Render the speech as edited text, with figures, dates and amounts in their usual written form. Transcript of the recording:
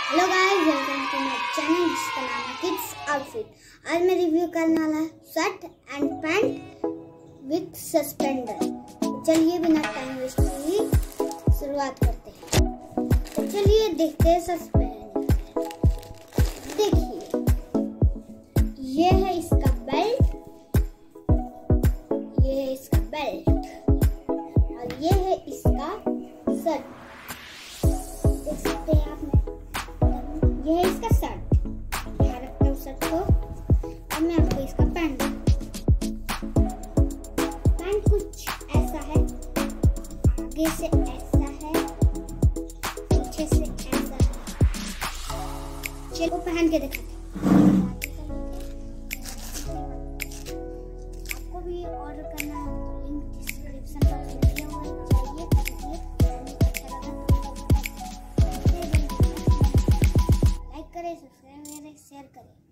Hello guys, welcome to my channel जिसका नाम है किड्स आउटफिट। आज मैं रिव्यू करने वाला shirt and pant with suspender. चलिए बिना टाइम वेस्ट किए शुरुआत करते हैं। तो चलिए देखते हैं सस्पेंडर। देखिए, ये है इसका बेल्ट, ये है इसका बेल्ट और ये है इसका शर्ट। देख सकते हैं आप, ये है इसका शर्ट। यहाँ रखता हूँ शर्ट को। अब मैं आपको इसका पैंट कुछ ऐसा है, आगे से ऐसा है, पीछे से ऐसा है। चलो पहन के दिखाते हैं। आपको भी ऑर्डर करना है तो लिंक डिस्क्रिप्शन बॉक्स में दिया हुआ है, जाइए खरीदिए। अच्छा लगा तो लाइक करें, सब्सक्राइब करें, शेयर करें।